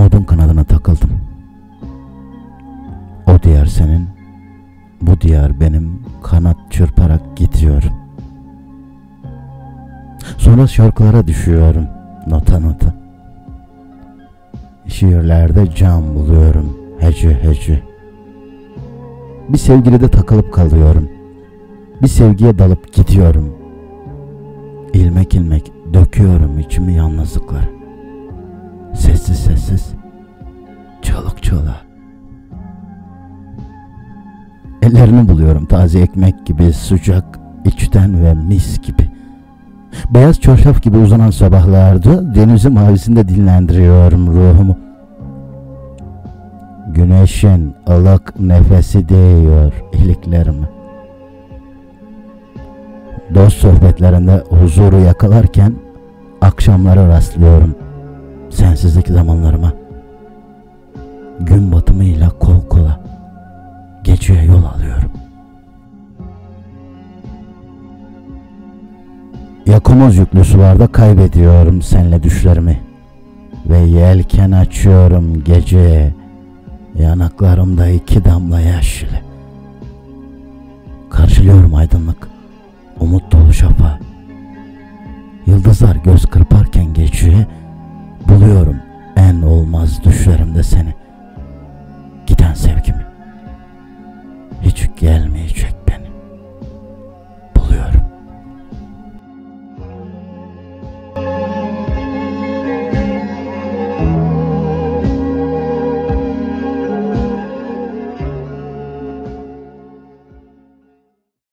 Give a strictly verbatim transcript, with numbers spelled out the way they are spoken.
umudun kanadına takıldım. O diyar senin, bu diyar benim, kanat çırparak gidiyorum. Sonra şarkılara düşüyorum, nota nota. Şiirlerde can buluyorum, hece hece. Bir sevgilide takılıp kalıyorum. Bir sevgiye dalıp gidiyorum. İlmek ilmek döküyorum içimi yalnızlıklara. Sessiz sessiz, çoluk çoluğa. Ellerini buluyorum taze ekmek gibi, sıcak, içten ve mis gibi. Beyaz çarşaf gibi uzanan sabahlarda denizin mavisinde dinlendiriyorum ruhumu. Güneşin ılık nefesi değiyor iliklerime. Dost sohbetlerinde huzuru yakalarken akşamlara rastlıyorum sensizlik zamanlarıma. Gün batımıyla kol kola geceye yol alıyorum. Yakomoz yüklü sularda kaybediyorum senle düşlerimi ve yelken açıyorum geceye, yanaklarımda iki damla yaş ile. Karşılıyorum aydınlık, umut dolu şafağı. Yıldızlar göz kırparken geceye, buluyorum en olmaz düşlerimde seni. Giden sevgimi, hiç gelmeyecek.